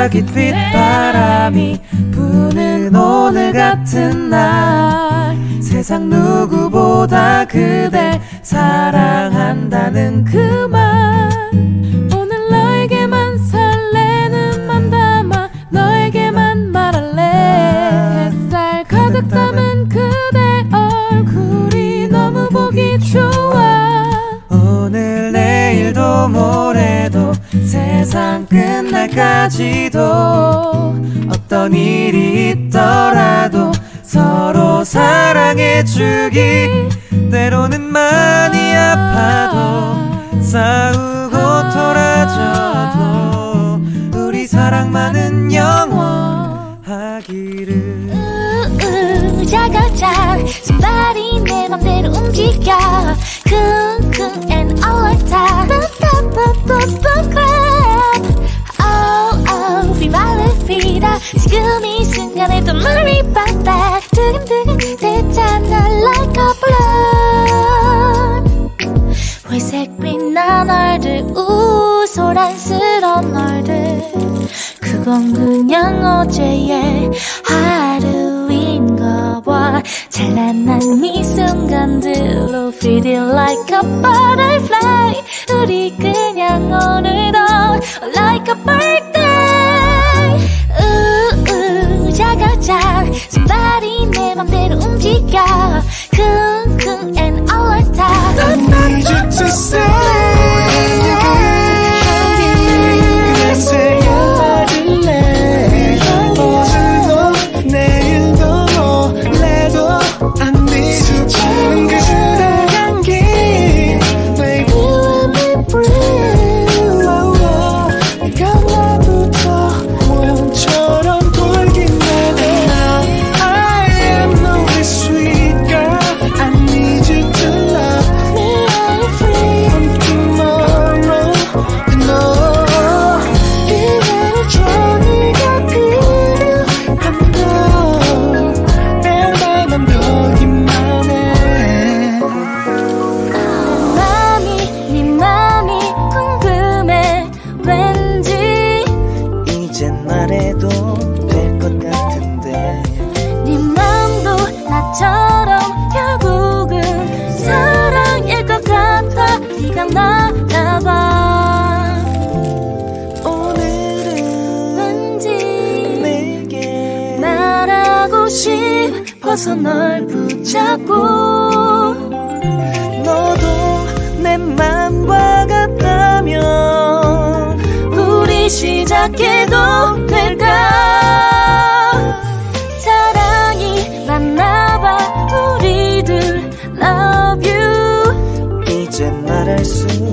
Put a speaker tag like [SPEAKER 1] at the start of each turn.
[SPEAKER 1] 아깃빛 바람이 부는 오늘 같은 날 세상 누구보다 그댈 사랑한다는 그 말 오늘 너에게만 설레는 맘 담아 너에게만 말할래 햇살 가득 담은 그대 얼굴이 너무 보기 좋아 오늘 내일도 모레도 세상 끝날까지도 어떤 일이 있더라도 서로 사랑해주기 때로는 많이 아파도 싸우고 돌아져도 우리 사랑만은 영원하기를
[SPEAKER 2] 자가자 손발이 내 맘대로 움직여 쿵쿵 and all the time 비바르피다 지금 이 순간에도 물이 빡빡 두근두근 되잖아 like a blood 회색빛 나날들 소란스러운 날들 그건 그냥 어제의 하루인가 봐 찬란한 이 순간들로 feeling like a butterfly 우리 그냥 오늘도 like a birthday 자가자 손발이 내 맘대로 움직여 쿵쿵 and all the time
[SPEAKER 3] I need you to say
[SPEAKER 2] 싶어서 널 붙잡고
[SPEAKER 1] 너도 내 맘과 같다면
[SPEAKER 2] 우리 시작해도 될까 사랑이 맞나봐 우리들 love you
[SPEAKER 1] 이제 말할 수